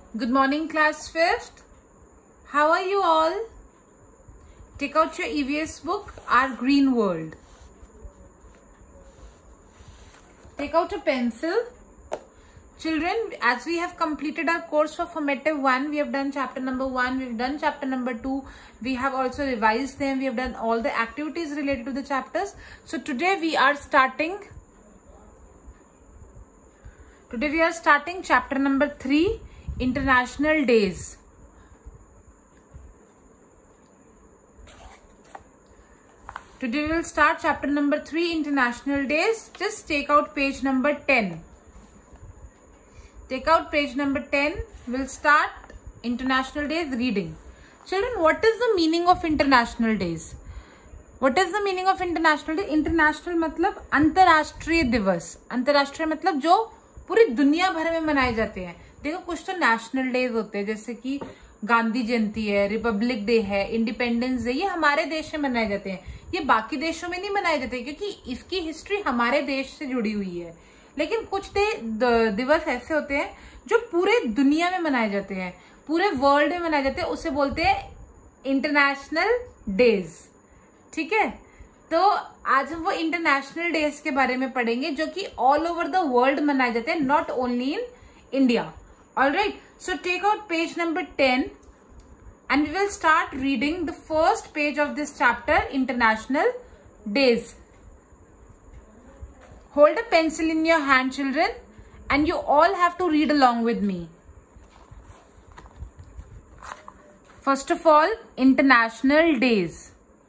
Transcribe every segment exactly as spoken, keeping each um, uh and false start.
Good morning, class fifth. How are you all? Take out your E V S book, Our Green World. Take out a pencil. Children, as we have completed our course for formative one, we have done chapter number one, we have done chapter number two, we have also revised them, we have done all the activities related to the chapters. So today we are starting, today we are starting chapter number three, International Days. Today we will start chapter number three, International Days. Just take out page number ten. Take out page number ten. We'll start International Days reading. Children, what is the meaning of International Days? What is the meaning of International Day? International मतलब अंतर्राष्ट्रीय दिवस. अंतर्राष्ट्रीय मतलब जो पूरी दुनिया भर में मनाए जाते हैं. देखो कुछ तो नेशनल डेज होते हैं, जैसे कि गांधी जयंती है, रिपब्लिक डे है, इंडिपेंडेंस डे, ये हमारे देश में मनाए जाते हैं. ये बाकी देशों में नहीं मनाए जाते क्योंकि इसकी हिस्ट्री हमारे देश से जुड़ी हुई है. लेकिन कुछ दिवस ऐसे होते हैं जो पूरे दुनिया में मनाए जाते हैं, पूरे वर्ल्ड में मनाए जाते हैं, उसे बोलते हैं इंटरनेशनल डेज. ठीक है, तो आज हम वो इंटरनेशनल डेज के बारे में पढ़ेंगे जो कि ऑल ओवर द वर्ल्ड मनाए जाते हैं, not only in India. Alright, so take out page number ten and we will start reading the first page of this chapter, International Days. Hold a pencil in your hand, children, and you all have to read along with me. First of all, International Days.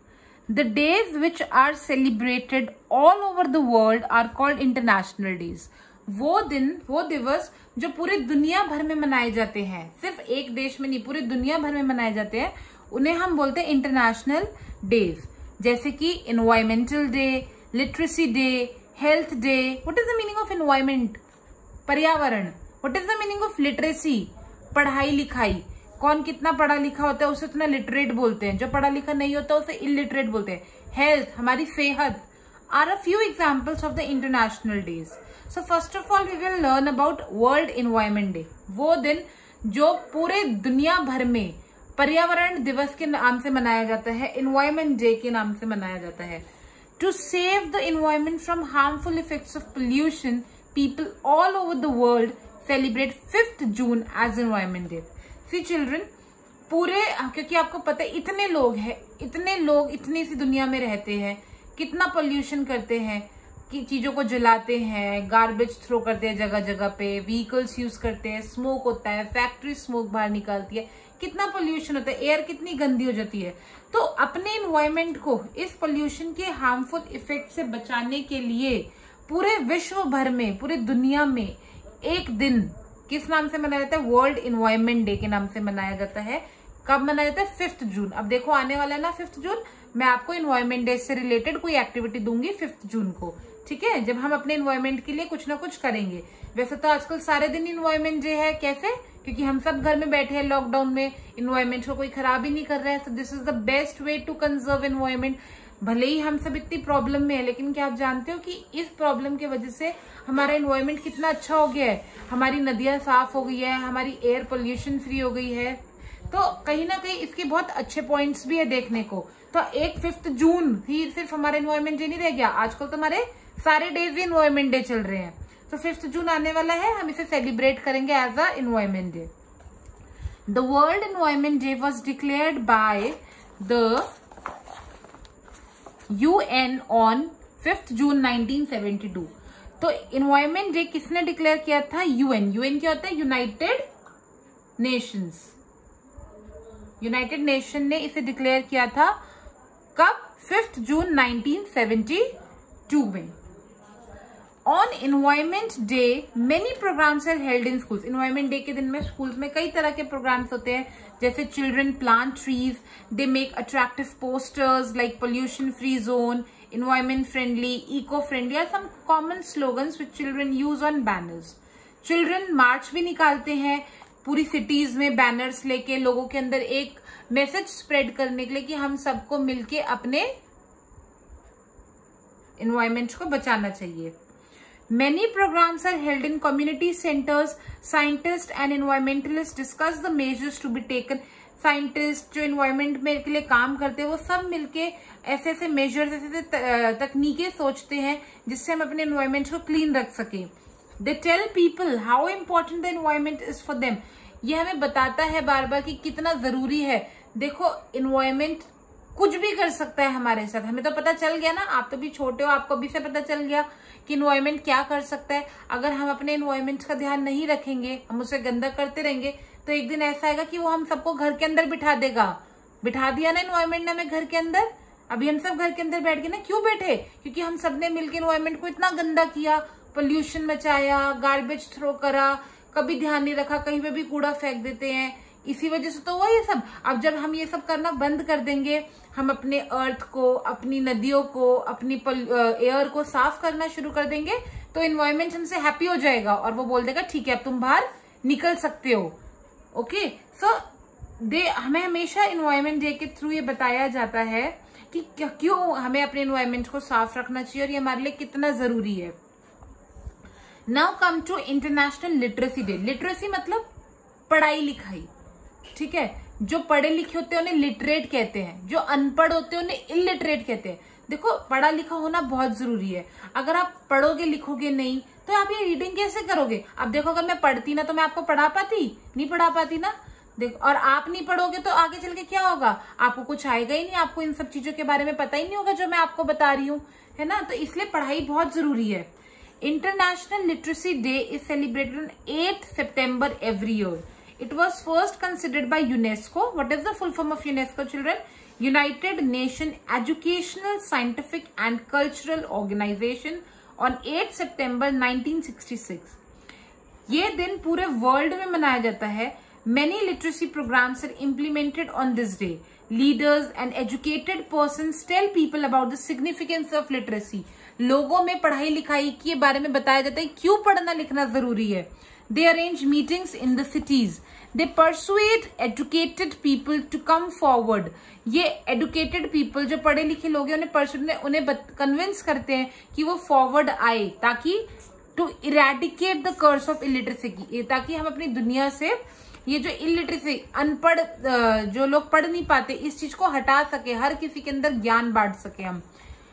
The days which are celebrated all over the world are called International Days. वो दिन, वो दिवस जो पूरे दुनिया भर में मनाए जाते हैं, सिर्फ एक देश में नहीं, पूरे दुनिया भर में मनाए जाते हैं, उन्हें हम बोलते हैं इंटरनेशनल डेज. जैसे कि environmental day, literacy day, health day. What is the meaning of environment? पर्यावरण. What is the meaning of literacy? पढ़ाई लिखाई. कौन कितना पढ़ा लिखा होता है उसे उतना लिटरेट बोलते हैं, जो पढ़ा लिखा नहीं होता उसे इलिटरेट बोलते हैं. हेल्थ, हमारी सेहत, are a few examples of the international days. So first of all we will learn about World Environment Day. वो दिन जो पूरे दुनिया भर में पर्यावरण दिवस के नाम से मनाया जाता है, Environment Day के नाम से मनाया जाता है. To save the environment from harmful effects of pollution, people all over the world celebrate fifth June as Environment Day. See children, पूरे, क्योंकि आपको पता है इतने लोग हैं, इतने लोग इतनी सी दुनिया में रहते हैं, कितना पोल्यूशन करते हैं, कि चीजों को जलाते हैं, गार्बेज थ्रो करते हैं जगह जगह पे, व्हीकल्स यूज करते हैं, स्मोक होता है, फैक्ट्री स्मोक बाहर निकालती है, कितना पोल्यूशन होता है, एयर कितनी गंदी हो जाती है. तो अपने एनवायरमेंट को इस पोल्यूशन के हार्मफुल इफेक्ट से बचाने के लिए पूरे विश्व भर में, पूरे दुनिया में एक दिन किस नाम से मनाया जाता है? वर्ल्ड एनवायरमेंट डे के नाम से मनाया जाता है. कब मनाया जाता है? Fifth June. अब देखो आने वाला है ना फिफ्थ जून, मैं आपको एनवायरमेंट डे से रिलेटेड कोई एक्टिविटी दूंगी फिफ्थ जून को. ठीक है, जब हम अपने एनवायरमेंट के लिए कुछ ना कुछ करेंगे. वैसे तो आजकल सारे दिन एनवायरमेंट डे है. कैसे? क्योंकि हम सब घर में बैठे हैं लॉकडाउन में, एनवायरमेंट को कोई खराब ही नहीं कर रहा है. So this is the best way to conserve environment. भले ही हम सब इतनी प्रॉब्लम में है, लेकिन क्या आप जानते हो कि इस प्रॉब्लम की वजह से हमारा एनवायरमेंट कितना अच्छा हो गया है. हमारी नदियां साफ हो गई है, हमारी एयर पोल्यूशन फ्री हो गई है. तो कहीं ना कहीं इसके बहुत अच्छे पॉइंट्स भी है देखने को. तो एक फिफ्थ जून ही सिर्फ हमारा एनवायरमेंट डे नहीं रह गया, आजकल तो हमारे सारे डेज भी एनवायरमेंट डे चल रहे हैं. तो फिफ्थ जून आने वाला है, हम इसे सेलिब्रेट करेंगे as a environment day. The world environment day was declared by the UN on fifth June nineteen seventy two. तो एनवायरमेंट डे किसने डिक्लेयर किया था? यूएन. यूएन क्या होता है? United Nations. यूनाइटेड नेशन ने इसे डिक्लेयर किया था. कब? Fifth June nineteen seventy two में. On environment day many programmes are held in schools. Environment day के दिन में स्कूल्स में कई तरह के प्रोग्राम्स होते हैं, जैसे children plant trees, they make attractive posters like pollution free zone, environment friendly, eco friendly are some common slogans which children use on banners. Children march भी निकालते हैं पूरी सिटीज में बैनर्स लेके, लोगों के अंदर एक मैसेज स्प्रेड करने के लिए कि हम सबको मिलके अपने एनवायरमेंट को बचाना चाहिए. Many programs are held in community centers. Scientists and environmentalists discuss the measures to be taken. Scientist जो इन्वायरमेंट में के लिए काम करते हैं वो सब मिलके ऐसे ऐसे मेजर्स, ऐसे ऐसे तकनीकें सोचते हैं जिससे हम अपने इन्वायरमेंट को क्लीन रख सके. They tell people how important the environment is for them. ये हमें बताता है बार बार कि कितना जरूरी है. देखो इन्वायरमेंट कुछ भी कर सकता है हमारे साथ. हमें तो पता चल गया ना, आप तो भी छोटे हो, आपको अभी से पता चल गया कि इन्वायरमेंट क्या कर सकता है. अगर हम अपने इन्वायरमेंट का ध्यान नहीं रखेंगे, हम उसे गंदा करते रहेंगे, तो एक दिन ऐसा आएगा कि वो हम सबको घर के अंदर बिठा देगा. बिठा दिया ना इन्वायरमेंट ने हमें घर के अंदर. अभी हम सब घर के अंदर बैठ गए ना. क्यों बैठे? क्योंकि हम सबने मिलकर इन्वायरमेंट को इतना गंदा किया, पोल्यूशन मचाया, गार्बेज थ्रो करा, कभी ध्यान नहीं रखा, कहीं पे भी कूड़ा फेंक देते हैं. इसी वजह से तो हुआ ये सब. अब जब हम ये सब करना बंद कर देंगे, हम अपने अर्थ को, अपनी नदियों को, अपनी एयर को साफ करना शुरू कर देंगे, तो इन्वायरमेंट हमसे हैप्पी हो जाएगा और वो बोल देगा ठीक है अब तुम बाहर निकल सकते हो. ओके, सो दे हमें हमेशा इन्वायरमेंट डे के थ्रू ये बताया जाता है कि क्यों हमें अपने इन्वायरमेंट को साफ रखना चाहिए और ये हमारे लिए कितना जरूरी है. Now come to international literacy day. Literacy मतलब पढ़ाई लिखाई. ठीक है, जो पढ़े लिखे होते हैं उन्हें लिटरेट कहते हैं, जो अनपढ़ होते हैं उन्हें इलिटरेट कहते हैं. देखो पढ़ा लिखा होना बहुत जरूरी है. अगर आप पढ़ोगे लिखोगे नहीं तो आप ये रीडिंग कैसे करोगे? अब देखो अगर मैं पढ़ती ना तो मैं आपको पढ़ा पाती? नहीं पढ़ा पाती ना. देखो, और आप नहीं पढ़ोगे तो आगे चल के क्या होगा? आपको कुछ आएगा ही नहीं, आपको इन सब चीजों के बारे में पता ही नहीं होगा जो मैं आपको बता रही हूँ, है ना. तो इसलिए पढ़ाई बहुत जरूरी है. International literacy day is celebrated on eight September every year. It was first considered by UNESCO. What is the full form of UNESCO, children? United Nations Educational, Scientific and Cultural Organization on eighth September nineteen sixty-six. ये दिन पूरे world में मनाया जाता है. Many literacy programs are implemented on this day. Leaders and educated persons tell people about the significance of literacy. लोगों में पढ़ाई लिखाई के बारे में बताया जाता है क्यों पढ़ना लिखना जरूरी है. They arrange meetings in the cities. They persuade educated people to come forward. ये educated people जो पढ़े लिखे लोग हैं उन्हें persuade उन्हें convince करते हैं कि वो forward आए, ताकि to eradicate the curse of illiteracy की, ताकि हम अपनी दुनिया से ये जो illiteracy, अनपढ़ जो लोग पढ़ नहीं पाते, इस चीज को हटा सके, हर किसी के अंदर ज्ञान बांट सके हम.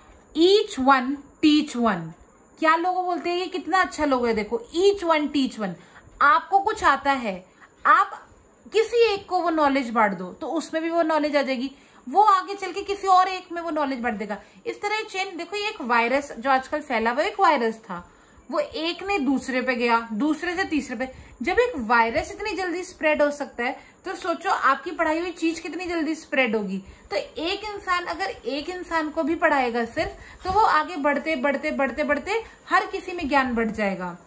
Each one teach one. क्या लोगों बोलते हैं ये कितना अच्छा लोग है. देखो each one teach one. आपको कुछ आता है, आप किसी एक को वो नॉलेज बांट दो तो उसमें भी वो नॉलेज आ जाएगी, वो आगे चल के किसी और एक में वो नॉलेज बांट देगा. इस तरह चेन. देखो ये एक वायरस जो आजकल फैला हुआ एक वायरस था, वो एक ने दूसरे पे गया, दूसरे से तीसरे पे. जब एक वायरस इतनी जल्दी स्प्रेड हो सकता है तो सोचो आपकी पढ़ाई हुई चीज कितनी जल्दी स्प्रेड होगी. तो एक इंसान अगर एक इंसान को भी पढ़ाएगा सिर्फ, तो वो आगे बढ़ते बढ़ते बढ़ते बढ़ते हर किसी में ज्ञान बढ़ जाएगा.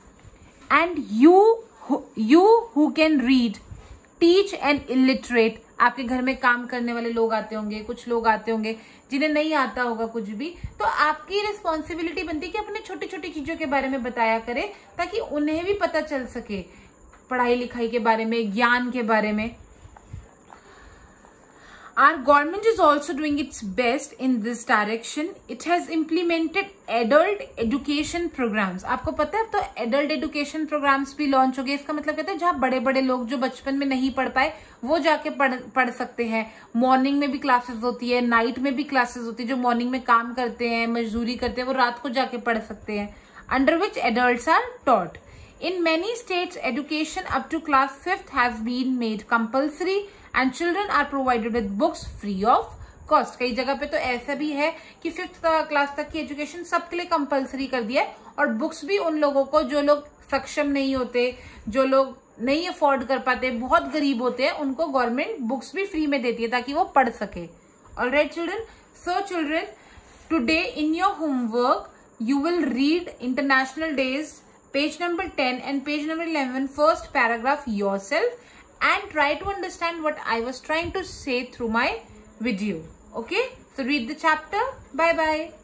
And you You who can read, teach and illiterate. आपके घर में काम करने वाले लोग आते होंगे, कुछ लोग आते होंगे जिन्हें नहीं आता होगा कुछ भी, तो आपकी रिस्पॉन्सिबिलिटी बनती है कि अपने छोटी छोटी चीजों के बारे में बताया करें ताकि उन्हें भी पता चल सके पढ़ाई लिखाई के बारे में, ज्ञान के बारे में. Our government is also doing its best in this direction. It has implemented adult education programs. आपको पता है अब तो adult education programs भी लॉन्च हो गए. इसका मतलब कहता है जहाँ बड़े बड़े लोग जो बचपन में नहीं पढ़ पाए वो जाके पढ़ पढ़ सकते हैं. मॉर्निंग में भी क्लासेस होती है, नाइट में भी क्लासेस होती है. जो मॉर्निंग में काम करते हैं, मजदूरी करते हैं, वो रात को जाके पढ़ सकते हैं. Under which adults are taught. In many states, education up to class fifth has been made compulsory. And children are provided with books free of cost. कई जगह पे तो ऐसा भी है कि फिफ्थ क्लास तक की एजुकेशन सबके लिए कंपलसरी कर दिया है, और बुक्स भी उन लोगों को जो लोग सक्षम नहीं होते, जो लोग नहीं अफोर्ड कर पाते, बहुत गरीब होते हैं, उनको गवर्नमेंट बुक्स भी फ्री में देती है ताकि वो पढ़ सके. Alright children, so children today in your homework you will read International Days, page number ten and page number eleven, first paragraph yourself, and try to understand what I was trying to say through my video. Okay, so read the chapter. Bye bye.